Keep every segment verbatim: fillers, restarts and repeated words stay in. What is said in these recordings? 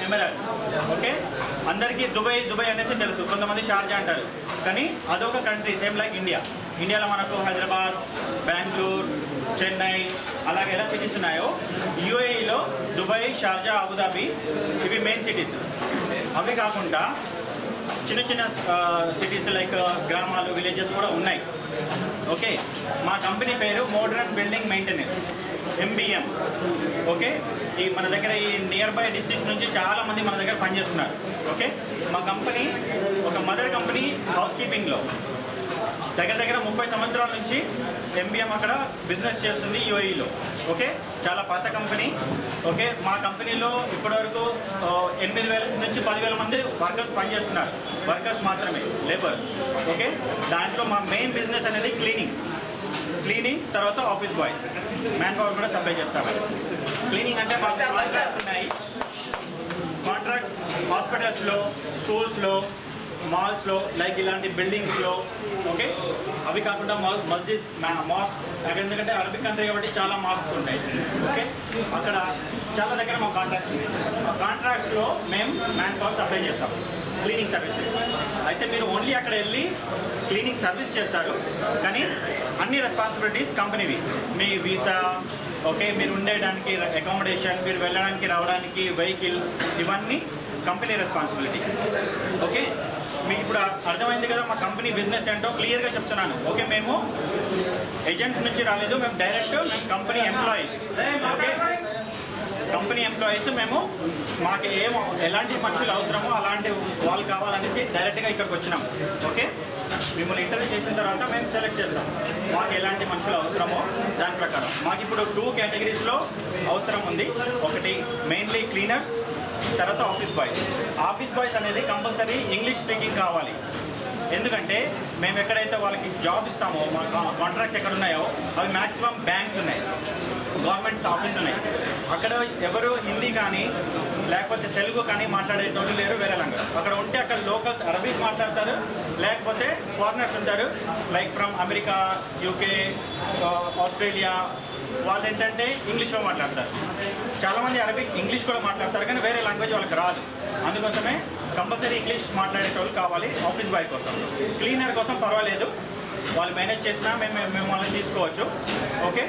Emirates. Okay, అందరికీ Dubai Dubai అనేసి తెలుసు, కొంతమంది షార్జా అంటారు, కానీ అదొక కంట్రీ సేమ్ లైక్ ఇండియా. ఇండియాలో మనకు హైదరాబాద్, బెంగళూరు, చెన్నై అలాగే ఎలా సిటీస్ ఉన్నాయో యూఏఈలో దుబాయ్, షార్జా, అబుదాబి ఇవి మెయిన్ సిటీస్. అవి కాకుండా చిన్న చిన్న సిటీస్ లైక్ గ్రామాలు, విలేజెస్ కూడా ఉన్నాయి. ఓకే, మా కంపెనీ పేరు modern building maintenance, MBM. Okay, ఈ మన దగ్గర ఈ నియర్ బై డిస్ట్రిక్ట్స్ నుంచి చాలామంది మన దగ్గర పనిచేస్తున్నారు. ఓకే, మా కంపెనీ ఒక మదర్ కంపెనీ హౌస్ కీపింగ్లో దగ్గర దగ్గర ముప్పై సంవత్సరాల నుంచి ఎంబీఎం అక్కడ బిజినెస్ చేస్తుంది యూఏఈలో. ఓకే, చాలా పాత కంపెనీ. ఓకే, మా కంపెనీలో ఇప్పటివరకు ఎనిమిది వేల నుంచి పదివేల మంది వర్కర్స్ పనిచేస్తున్నారు, వర్కర్స్ మాత్రమే, లేబర్స్. ఓకే, దాంట్లో మా మెయిన్ బిజినెస్ అనేది క్లీనింగ్ క్లీనింగ్ తర్వాత ఆఫీస్ బాయ్స్, మ్యాన్ పవర్ కూడా సప్లై చేస్తాము. క్లీనింగ్ అంటే మా కాంట్రాక్ట్స్ ఉన్నాయి, కాంట్రాక్ట్స్ హాస్పిటల్స్లో, స్కూల్స్లో, మాల్స్లో, లైక్ ఇలాంటి బిల్డింగ్స్లో. ఓకే, అవి కాకుండా మాస్ మస్జిద్ మాస్క్, అక్కడ ఎందుకంటే అరబిక్ కంట్రీ కాబట్టి చాలా మాస్క్స్ ఉంటాయి. ఓకే, అక్కడ చాలా దగ్గర మా కాంట్రాక్ట్స్ ఉన్నాయి. ఆ కాంట్రాక్ట్స్లో మేము మ్యాన్ పవర్ సప్లై చేస్తాం, క్లీనింగ్ సర్వీసెస్. అయితే మీరు ఓన్లీ అక్కడ వెళ్ళి క్లీనింగ్ సర్వీస్ చేస్తారు, కానీ అన్ని రెస్పాన్సిబిలిటీస్ కంపెనీవి. మీ వీసా, ఓకే, మీరు ఉండేయడానికి అకామిడేషన్, మీరు వెళ్ళడానికి రావడానికి వెహికల్, ఇవన్నీ కంపెనీ రెస్పాన్సిబిలిటీ. ఓకే, మీకు ఇప్పుడు అర్థమైంది కదా మా కంపెనీ బిజినెస్ ఏంటో క్లియర్గా చెప్తున్నాను. ఓకే, మేము ఏజెంట్ నుంచి రాలేదు, మేము డైరెక్ట్ మేము company employees. Okay, company employees మేము, మాకు ఏమో ఎలాంటి మనుషులు అవసరమో అలాంటి వాళ్ళు కావాలనేసి డైరెక్ట్గా ఇక్కడికి వచ్చినాం. ఓకే, మిమ్మల్ని ఇంటర్వ్యూ చేసిన తర్వాత మేము సెలెక్ట్ చేస్తాం మాకు ఎలాంటి మనుషులు అవసరమో దాని ప్రకారం. మాకు ఇప్పుడు టూ కేటగిరీస్లో అవసరం ఉంది. ఒకటి మెయిన్లీ క్లీనర్స్, తర్వాత ఆఫీస్ బాయ్స్. ఆఫీస్ బాయ్స్ అనేది కంపల్సరీ ఇంగ్లీష్ స్పీకింగ్ కావాలి. ఎందుకంటే మేము ఎక్కడైతే వాళ్ళకి జాబ్ ఇస్తామో, మా కాంట్రాక్ట్స్ ఎక్కడ ఉన్నాయో అవి మ్యాక్సిమం బ్యాంక్స్ ఉన్నాయి, గవర్నమెంట్స్ ఆఫీస్ ఉన్నాయి. అక్కడ ఎవరు హిందీ కానీ లేకపోతే తెలుగు కానీ మాట్లాడేటోళ్ళు లేరు వేరే లాంగ్వేజ్. అక్కడ ఉంటే అక్కడ లోకల్స్ అరబిక్ మాట్లాడతారు, లేకపోతే ఫారినర్స్ ఉంటారు like from America, UK, Australia. వాళ్ళు ఏంటంటే ఇంగ్లీష్లో మాట్లాడతారు. చాలామంది అరబిక్ ఇంగ్లీష్ కూడా మాట్లాడతారు, కానీ వేరే లాంగ్వేజ్ వాళ్ళకి రాదు. అందుకోసమే కంపల్సరీ ఇంగ్లీష్ మాట్లాడేటోళ్ళు కావాలి ఆఫీస్ బాయ్ కోసం. క్లీనర్ కోసం పర్వాలేదు, వాళ్ళు మేనేజ్ చేసినా మేము మేము వాళ్ళని తీసుకోవచ్చు. ఓకే,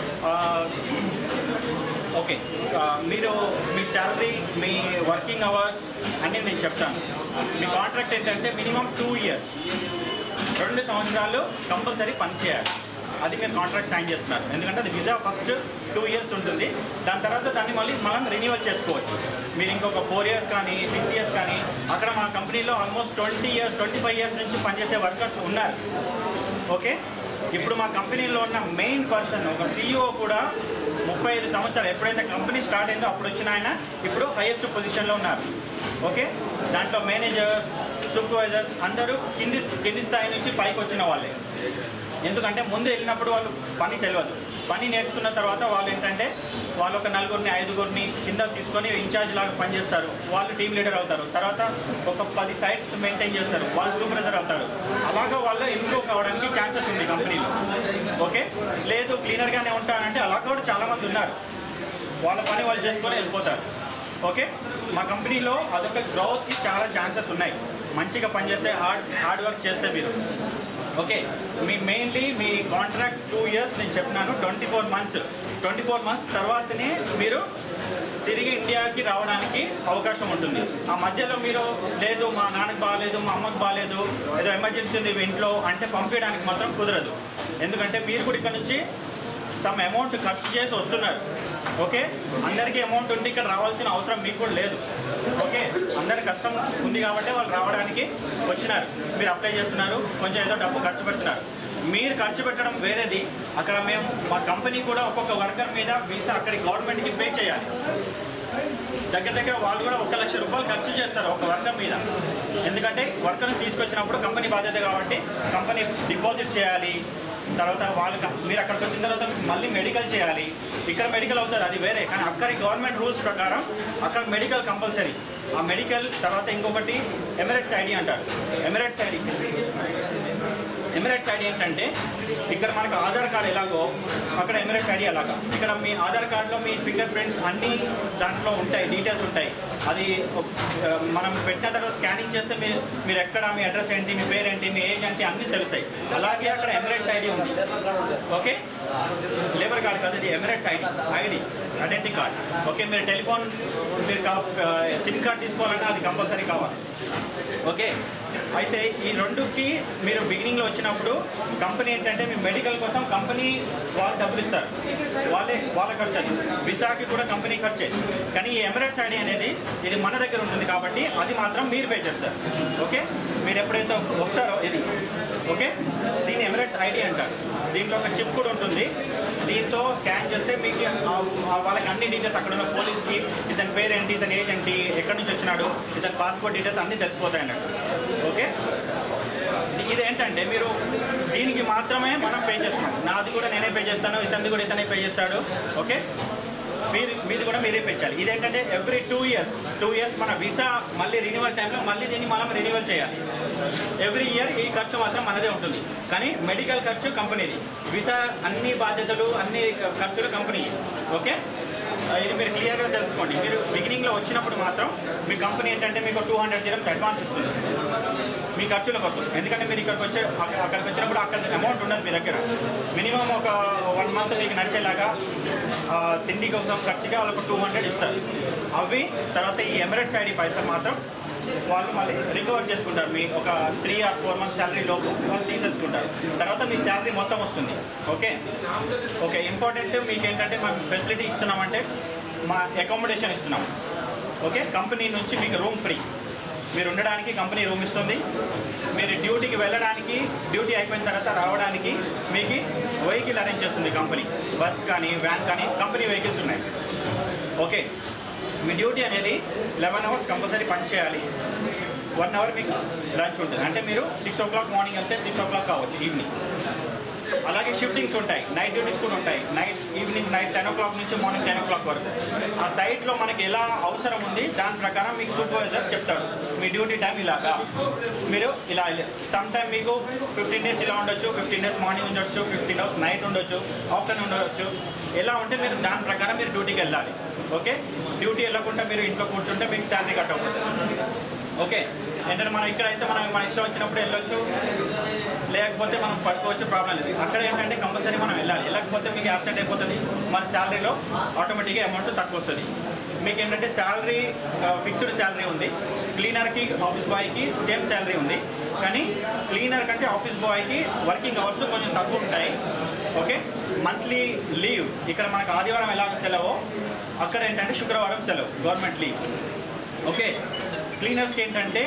ఓకే, మీరు మీ శాలరీ, మీ వర్కింగ్ అవర్స్ అన్నీ నేను చెప్తాను. మీ కాంట్రాక్ట్ ఏంటంటే మినిమం టూ ఇయర్స్ రెండు సంవత్సరాలు కంపల్సరీ పని చేయాలి. అది మీరు కాంట్రాక్ట్ సైన్ చేస్తున్నారు, ఎందుకంటే అది విజా ఫస్ట్ టూ ఇయర్స్ ఉంటుంది. దాని తర్వాత దాన్ని మళ్ళీ మనం రెన్యువల్ చేసుకోవచ్చు. మీరు ఇంకొక ఫోర్ ఇయర్స్ కానీ సిక్స్ ఇయర్స్ కానీ, అక్కడ మా కంపెనీలో almost twenty years twenty five years నుంచి పనిచేసే వర్కర్స్ ఉన్నారు. ఓకే, ఇప్పుడు మా కంపెనీలో ఉన్న మెయిన్ పర్సన్ ఒక సీఈఓ కూడా ముప్పై ఐదు సంవత్సరాలు ఎప్పుడైతే కంపెనీ స్టార్ట్ అయిందో అప్పుడు వచ్చిన ఆయన ఇప్పుడు హైయెస్ట్ పొజిషన్లో ఉన్నారు. ఓకే, దాంట్లో మేనేజర్స్, సూపర్వైజర్స్ అందరూ కింది కింది స్థాయి నుంచి పైకి వచ్చిన వాళ్ళే. ఎందుకంటే ముందు వెళ్ళినప్పుడు వాళ్ళు పని తెలియదు, పని నేర్చుకున్న తర్వాత వాళ్ళు ఏంటంటే వాళ్ళు ఒక నలుగురిని ఐదుగురిని కింద తీసుకొని ఇన్ఛార్జ్ లాగా పనిచేస్తారు. వాళ్ళు టీమ్ లీడర్ అవుతారు, తర్వాత ఒక పది సైట్స్ మెయింటైన్ చేస్తారు, వాళ్ళు సూపర్వైజర్ అవుతారు. అలాగా వాళ్ళు ఇంప్రూవ్ కావడానికి ఛాన్సెస్ ఉంది కంపెనీలో. ఓకే, లేదు క్లీనర్గానే ఉంటానంటే అలా కూడా చాలామంది ఉన్నారు, వాళ్ళ పని వాళ్ళు చేసుకొని వెళ్ళిపోతారు. ఓకే, మా కంపెనీలో అదొక గ్రోత్కి చాలా ఛాన్సెస్ ఉన్నాయి. మంచిగా పనిచేస్తే, హార్డ్ హార్డ్ వర్క్ చేస్తే మీరు. ఓకే, మీ మెయిన్లీ మీ కాంట్రాక్ట్ టూ ఇయర్స్ నేను చెప్పినాను, twenty four months twenty four months తర్వాతనే మీరు తిరిగి ఇండియాకి రావడానికి అవకాశం ఉంటుంది. ఆ మధ్యలో మీరు లేదు మా నాన్నకు బాగాలేదు, మా అమ్మకు బాగాలేదు, ఏదో ఎమర్జెన్సీ ఉంది ఇంట్లో అంటే పంపించడానికి మాత్రం కుదరదు. ఎందుకంటే మీరు కూడా ఇక్కడ నుంచి సమ్ అమౌంట్ ఖర్చు చేసి వస్తున్నారు. ఓకే, అందరికీ అమౌంట్ ఉండి ఇక్కడ రావాల్సిన అవసరం మీకు కూడా లేదు. ఓకే, అందరి కష్టం ఉంది కాబట్టి వాళ్ళు రావడానికి వచ్చినారు, మీరు అప్లై చేస్తున్నారు, కొంచెం ఏదో డబ్బు ఖర్చు పెడుతున్నారు. మీరు ఖర్చు పెట్టడం వేరేది, అక్కడ మేము మా కంపెనీ కూడా ఒక్కొక్క వర్కర్ మీద వీసా అక్కడి గవర్నమెంట్కి పే చేయాలి. దగ్గర దగ్గర వాళ్ళు కూడా ఒక లక్ష రూపాయలు ఖర్చు చేస్తారు ఒక వర్కర్ మీద. ఎందుకంటే వర్కర్ని తీసుకొచ్చినప్పుడు కంపెనీ బాధ్యత కాబట్టి కంపెనీ డిపాజిట్ చేయాలి. తర్వాత వాళ్ళకి మీరు అక్కడికి వచ్చిన తర్వాత మళ్ళీ మెడికల్ చేయాలి. ఇక్కడ మెడికల్ అవుతుంది, అది వేరే. కానీ అక్కడి గవర్నమెంట్ రూల్స్ ప్రకారం అక్కడ మెడికల్ కంపల్సరీ. ఆ మెడికల్ తర్వాత ఇంకొకటి ఎమిరేట్స్ ఐడి అంటారు. ఎమిరేట్స్ ఐడి ఎమిరేట్స్ ఐడి ఏంటంటే ఇక్కడ మనకు ఆధార్ కార్డ్ ఎలాగో అక్కడ ఎమిరేట్స్ ఐడి అలాగా. ఇక్కడ మీ ఆధార్ కార్డులో మీ ఫింగర్ ప్రింట్స్ అన్నీ దాంట్లో ఉంటాయి, డీటెయిల్స్ ఉంటాయి. అది మనం పెట్టిన తర్వాత స్కానింగ్ చేస్తే మీరు మీరు ఎక్కడ, మీ అడ్రస్ ఏంటి, మీ పేరు ఏంటి, మీ ఏజ్ ఏంటి అన్నీ తెలుస్తాయి. అలాగే అక్కడ ఎమిరేట్స్ ఐడి ఉంది. ఓకే, లేబర్ కార్డ్ కాదు, ఇది Emirates ID ID identity card. Okay, మీరు టెలిఫోన్ మీరు సిమ్ కార్డ్ తీసుకోవాలంటే అది కంపల్సరీ కావాలి. ఓకే, అయితే ఈ రెండుకి మీరు బిగినింగ్లో వచ్చినప్పుడు కంపెనీ ఏంటంటే మీ మెడికల్ కోసం కంపెనీ వాళ్ళు డబ్బులు ఇస్తారు, వాళ్ళే వాళ్ళ ఖర్చు. అది విసాకి కూడా కంపెనీ ఖర్చే. కానీ ఈ ఎమిరేట్స్ ఐడి అనేది ఇది మన దగ్గర ఉంటుంది కాబట్టి అది మాత్రం మీరు పే చేస్తారు. ఓకే, మీరు ఎప్పుడైతే వస్తారో ఇది ఓకే, దీన్ని ఎమిరేట్స్ ఐడి అంటారు. దీంట్లో ఒక చిప్ కూడా ఉంటుంది. దీంతో స్కాన్ చేస్తే మీకు వాళ్ళకి అన్ని డీటెయిల్స్ అక్కడ ఉన్న పోలీస్కి ఇతని పేరేంటి, ఇతని ఏజ్ ఏంటి, ఎక్కడి నుంచి వచ్చినాడు, ఇతని పాస్పోర్ట్ డీటెయిల్స్ అన్నీ తెలిసిపోతాయి అన్నట్టు. ఓకే, ఇదేంటంటే మీరు దీనికి మాత్రమే మనం పే చేస్తాం. నాది కూడా నేనే పే చేస్తాను, ఇతనిది కూడా ఇతనే పే చేస్తాడు. ఓకే, మీరు మీది కూడా మీరే పెంచాలి. ఇదేంటంటే every two years two years మన వీసా మళ్ళీ రెన్యువల్ టైంలో మళ్ళీ దీన్ని మనం రెన్యువల్ చేయాలి. ఎవ్రీ ఇయర్ ఈ ఖర్చు మాత్రం మనదే ఉంటుంది. కానీ మెడికల్ ఖర్చు కంపెనీది, వీసా అన్ని బాధ్యతలు అన్ని ఖర్చులు కంపెనీ. ఓకే, ఇది మీరు క్లియర్గా తెలుసుకోండి. మీరు బిగినింగ్లో వచ్చినప్పుడు మాత్రం మీ కంపెనీ ఏంటంటే మీకు టూ హండ్రెడ్ దిరమ్స్ అడ్వాన్స్ ఇస్తుంది మీ ఖర్చుల కోసం. ఎందుకంటే మీరు ఇక్కడికి వచ్చే అక్కడికి వచ్చినప్పుడు అక్కడ అమౌంట్ ఉండదు మీ దగ్గర. మినిమం ఒక వన్ మంత్ మీకు నడిచేలాగా తిండి కోసం ఖర్చుగా వాళ్ళకు టూ హండ్రెడ్ ఇస్తారు. అవి తర్వాత ఈ ఎమిరేట్స్ ఐడి పైసలు మాత్రం వాళ్ళు మళ్ళీ రికవర్ చేసుకుంటారు. మీ ఒక three or four months salary లోపు వాళ్ళు తీసేసుకుంటారు. తర్వాత మీ శాలరీ మొత్తం వస్తుంది. ఓకే ఓకే ఇంపార్టెంట్ మీకు ఏంటంటే మేము ఫెసిలిటీ ఇస్తున్నామంటే మా అకామిడేషన్ ఇస్తున్నాం. ఓకే, కంపెనీ నుంచి మీకు రూమ్ ఫ్రీ, మీరు ఉండడానికి కంపెనీ రూమ్ ఇస్తుంది. మీరు డ్యూటీకి వెళ్ళడానికి, డ్యూటీ అయిపోయిన తర్వాత రావడానికి మీకు వెహికల్ అరేంజ్ చేస్తుంది కంపెనీ. బస్ కానీ వ్యాన్ కానీ కంపెనీ వెహికల్స్ ఉన్నాయి. ఓకే, మీ డ్యూటీ అనేది లెవెన్ అవర్స్ కంపల్సరీ పని చేయాలి. వన్ అవర్ మీకు లంచ్ ఉంటుంది. అంటే మీరు సిక్స్ ఓ క్లాక్ మార్నింగ్ వెళ్తే సిక్స్ ఓ క్లాక్ కావచ్చు ఈవినింగ్. అలాగే షిఫ్టింగ్స్ ఉంటాయి, నైట్ డ్యూటీస్ కూడా ఉంటాయి. Night evening night ten o'clock నుంచి మార్నింగ్ టెన్ ఓ క్లాక్ వరకు ఆ సైట్లో మనకి ఎలా అవసరం ఉంది దాని ప్రకారం మీకు సూపర్వైజర్ చెప్తాడు మీ డ్యూటీ టైం ఇలాగా. మీరు ఇలా సమ్ టైం మీకు ఫిఫ్టీన్ డేస్ ఇలా ఉండొచ్చు, ఫిఫ్టీన్ డేస్ మార్నింగ్ ఉండొచ్చు, ఫిఫ్టీన్ అవర్స్ నైట్ ఉండొచ్చు, ఆఫ్టర్నూన్ ఉండొచ్చు. ఎలా ఉంటే మీరు దాని ప్రకారం మీరు డ్యూటీకి వెళ్ళాలి. ఓకే, డ్యూటీ వెళ్ళకుండా మీరు ఇంట్లో కూర్చుంటే మీకు శాలరీ కట్ అవుతుంది. ఓకే, ఏంటంటే మనం ఇక్కడైతే మనం మన ఇష్టం వచ్చినప్పుడు వెళ్ళొచ్చు, లేకపోతే మనం పడుకోవచ్చు, ప్రాబ్లం లేదు. అక్కడ ఏంటంటే కంపల్సరీ మనం వెళ్ళాలి. వెళ్ళకపోతే మీకు యాబ్సెంట్ అయిపోతుంది, మన శాలరీలో ఆటోమేటిక్గా అమౌంట్ తక్కువ వస్తుంది. మీకు ఏంటంటే శాలరీ ఫిక్స్డ్ శాలరీ ఉంది. క్లీనర్కి ఆఫీస్ బాయ్కి సేమ్ శాలరీ ఉంది. కానీ క్లీనర్ కంటే ఆఫీస్ బాయ్కి వర్కింగ్ అవర్స్ కొంచెం తక్కువ ఉంటాయి. ఓకే, మంత్లీ లీవ్ ఇక్కడ మనకు ఆదివారం ఎలాగ సెలవో అక్కడ ఏంటంటే శుక్రవారం సెలవు, గవర్నమెంట్ లీవ్. ఓకే, క్లీనర్స్కి ఏంటంటే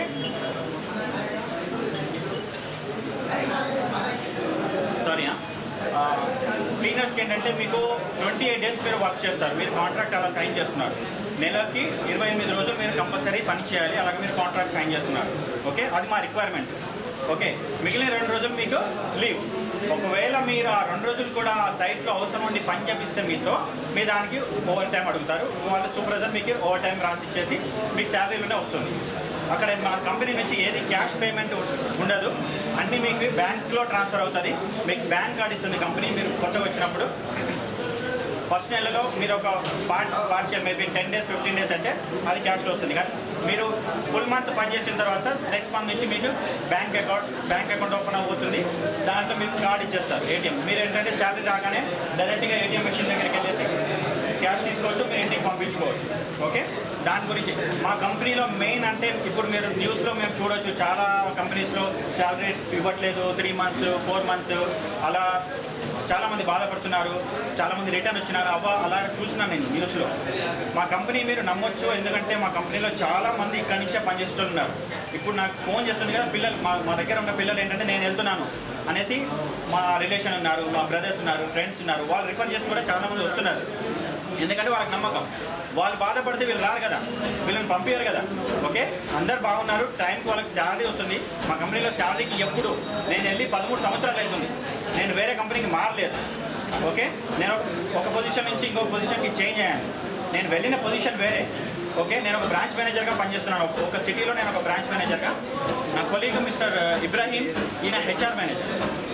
సారీ క్లీనర్స్కి ఏంటంటే మీకు ట్వంటీ ఎయిట్ డేస్ మీరు వర్క్ చేస్తారు. మీరు కాంట్రాక్ట్ అలా సైన్ చేస్తున్నారు. నెలకి ఇరవై ఎనిమిది రోజులు మీరు కంపల్సరీ పని చేయాలి. అలాగే మీరు కాంట్రాక్ట్ సైన్ చేస్తున్నారు. ఓకే, అది మా రిక్వైర్మెంట్. ఓకే, మిగిలిన రెండు రోజులు మీకు లీవ్. ఒకవేళ మీరు ఆ రెండు రోజులు కూడా సైట్లో అవసరం ఉండి పని చేపిస్తే మీతో మీ దానికి ఓవర్ టైం అడుగుతారు. వాళ్ళ సూపర్వైజర్ మీకు ఓవర్ టైం రాసి ఇచ్చేసి మీకు శాలరీలోనే వస్తుంది. అక్కడ మా కంపెనీ నుంచి ఏది క్యాష్ పేమెంట్ ఉండదు, అన్నీ మీకు బ్యాంక్లో ట్రాన్స్ఫర్ అవుతుంది. మీకు బ్యాంక్ కార్డ్ ఇస్తుంది కంపెనీ. మీరు కొత్తగా వచ్చినప్పుడు ఫస్ట్ నెలలో మీరు ఒక part partial maybe ten days fifteen days అయితే అది క్యాష్లో వస్తుంది. కానీ మీరు ఫుల్ మంత్ పనిచేసిన తర్వాత నెక్స్ట్ మంత్ నుంచి మీకు bank account bank account open అవుతుంది. దాంట్లో మీకు కార్డ్ ఇచ్చేస్తారు, ఏటీఎం. మీరు ఏంటంటే శాలరీ రాగానే డైరెక్ట్గా ఏటీఎం మెషిన్ దగ్గరికి వెళ్ళేసి క్యాష్ తీసుకోవచ్చు, మీరు ఇంటికి పంపించుకోవచ్చు. ఓకే, దాని గురించి మా కంపెనీలో మెయిన్ అంటే ఇప్పుడు మీరు న్యూస్లో మేము చూడవచ్చు, చాలా కంపెనీస్లో శాలరీ ఇవ్వట్లేదు, త్రీ మంత్స్ ఫోర్ మంత్స్ అలా చాలామంది బాధపడుతున్నారు, చాలామంది రిటర్న్ వచ్చినారు. అవ్వ అలా చూసినా నేను న్యూస్లో. మా కంపెనీ మీరు నమ్మొచ్చు, ఎందుకంటే మా కంపెనీలో చాలామంది ఇక్కడి నుంచే పనిచేస్తూ ఉన్నారు. ఇప్పుడు నాకు ఫోన్ చేస్తుంది కదా పిల్లలు, మా మా దగ్గర ఉన్న పిల్లలు ఏంటంటే నేను వెళ్తున్నాను అనేసి మా రిలేషన్ ఉన్నారు, మా బ్రదర్స్ ఉన్నారు, ఫ్రెండ్స్ ఉన్నారు, వాళ్ళు రిఫర్ చేసి కూడా చాలామంది వస్తున్నారు. ఎందుకంటే వాళ్ళకి నమ్మకం. వాళ్ళు బాధపడితే వీళ్ళు రారు కదా, వీళ్ళని పంపించారు కదా. ఓకే, అందరు బాగున్నారు, టైంకి వాళ్ళకి శాలరీ వస్తుంది. మా కంపెనీలో శాలరీకి ఎప్పుడు నేను వెళ్ళి పదమూడు సంవత్సరాలు అవుతుంది, నేను వేరే కంపెనీకి మారలేదు. ఓకే, నేను ఒక పొజిషన్ నుంచి ఇంకొక పొజిషన్కి చేంజ్ అయ్యాను. నేను వెళ్ళిన పొజిషన్ వేరే. ఓకే, నేను ఒక బ్రాంచ్ మేనేజర్గా పనిచేస్తున్నాను. ఒక సిటీలో నేను ఒక బ్రాంచ్ మేనేజర్గా. నా కొలీగ్ మిస్టర్ ఇబ్రాహీం, ఈయన హెచ్ఆర్ మేనేజర్.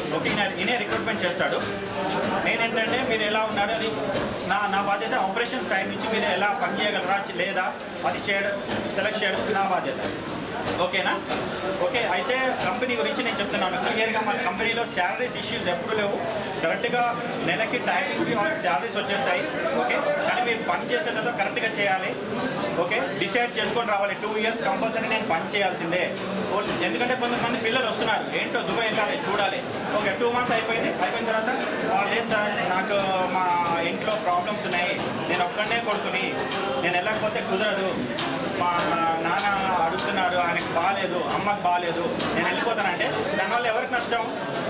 ఓకే, ఈయన ఈయనే రిక్రూట్మెంట్ చేస్తాడు. నేనేంటంటే మీరు ఎలా ఉన్నారు అది నా నా బాధ్యత. ఆపరేషన్ సైడ్ నుంచి మీరు ఎలా పని చేయగలరా లేదా అది చేయడం సెలెక్ట్ చేయడం నా బాధ్యత. ఓకేనా? ఓకే, అయితే కంపెనీ గురించి నేను చెప్తున్నాను క్లియర్గా. మన కంపెనీలో శాలరీస్ ఇష్యూస్ ఎప్పుడు లేవు. కరెక్ట్గా నెలకి టైంకి వాళ్ళకి శాలరీస్ వచ్చేస్తాయి. ఓకే, కానీ మీరు పని చేసేదో కరెక్ట్గా చేయాలి. ఓకే, డిసైడ్ చేసుకొని రావాలి. టూ ఇయర్స్ కంపల్సరీ నేను పని చేయాల్సిందే. ఎందుకంటే కొంతమంది పిల్లలు వస్తున్నారు, ఏంటో దుబాయ్ వెళ్ళాలి చూడాలి. ఓకే, టూ మంత్స్ అయిపోయింది. అయిపోయిన తర్వాత లేదు సార్ నాకు మా ఇంట్లో ప్రాబ్లమ్స్ ఉన్నాయి, నేను ఒక్కడనే కొడుకుని నేను వెళ్ళకపోతే కుదరదు, మా నాన్న అడుగుతున్నారు, ఆయనకు బాగాలేదు, అమ్మకు బాగాలేదు, నేను వెళ్ళిపోతానంటే దానివల్ల ఎవరికి నష్టం?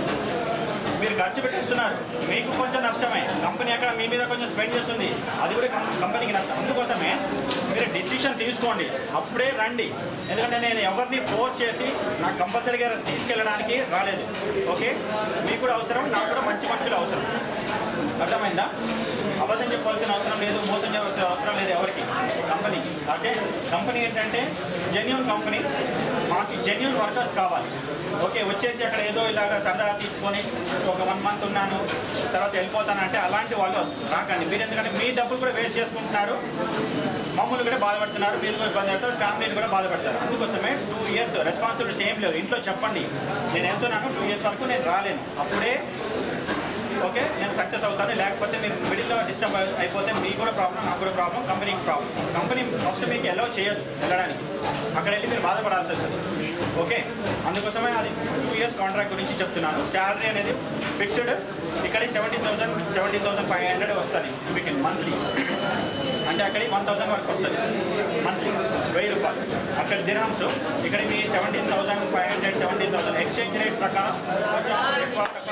మీరు ఖర్చు పెట్టేస్తున్నారు, మీకు కొంచెం నష్టమే. కంపెనీ అక్కడ మీ మీద కొంచెం స్పెండ్ చేస్తుంది, అది కూడా కంపెనీకి నష్టం. అందుకోసమే మీరు డిసిషన్ తీసుకోండి, అప్పుడే రండి. ఎందుకంటే నేను ఎవరిని ఫోర్స్ చేసి నాకు కంపల్సరీగా తీసుకెళ్ళడానికి రాలేదు. ఓకే, మీకు కూడా అవసరం, నాకు కూడా మంచి మనుషులు అవసరం. అర్థమైందా? అబద్ధం చెప్పాల్సిన అవసరం లేదు, మోసం చేయాల్సిన అవసరం లేదు ఎవరికి, కంపెనీకి. ఓకే, కంపెనీ ఏంటంటే జెన్యూన్ కంపెనీ, మాకు జెన్యూన్ వర్కర్స్ కావాలి. ఓకే, వచ్చేసి అక్కడ ఏదో ఇలాగ సరదాగా తీసుకొని ఒక వన్ మంత్ ఉన్నాను తర్వాత వెళ్ళిపోతానంటే అలాంటి వాళ్ళు రాకండి. మీరు ఎందుకంటే మీ డబ్బులు కూడా వేస్ట్ చేసుకుంటున్నారు, మమ్మల్ని కూడా బాధపడుతున్నారు, మీరు కూడా ఇబ్బంది పడతారు, ఫ్యామిలీని కూడా బాధపడతారు. అందుకోసమే టూ ఇయర్స్ రెస్పాన్సిబిలిటీస్ ఏం లేవు. ఇంట్లో చెప్పండి నేను వెళ్తున్నాను, టూ ఇయర్స్ వరకు నేను రాలేను, అప్పుడే ఓకే నేను సక్సెస్ అవుతాను. లేకపోతే మీరు మిడిల్లో డిస్టర్బ్ అయిపోతే మీకు కూడా ప్రాబ్లం, నాకు కూడా ప్రాబ్లం, కంపెనీకి ప్రాబ్లం. కంపెనీ ఫస్ట్ మీకు ఎలో చేయదు వెళ్ళడానికి, అక్కడ వెళ్ళి మీరు బాధపడాల్సి వస్తుంది. ఓకే, అందుకోసమే అది టూ ఇయర్స్ కాంట్రాక్ట్ గురించి చెప్తున్నాను. శాలరీ అనేది ఫిక్స్డ్, ఇక్కడ seventy thousand seventy thousand five hundred వస్తుంది మీకు మంత్లీ. అంటే అక్కడ వన్ థౌసండ్ వరకు వస్తుంది మంత్లీ, వెయ్యి రూపాయలు. అక్కడ దిర్హమ్స్, ఇక్కడ మీ seventeen thousand five hundred seventeen thousand exchange rate ప్రకారం కొంచెం ఎక్కువ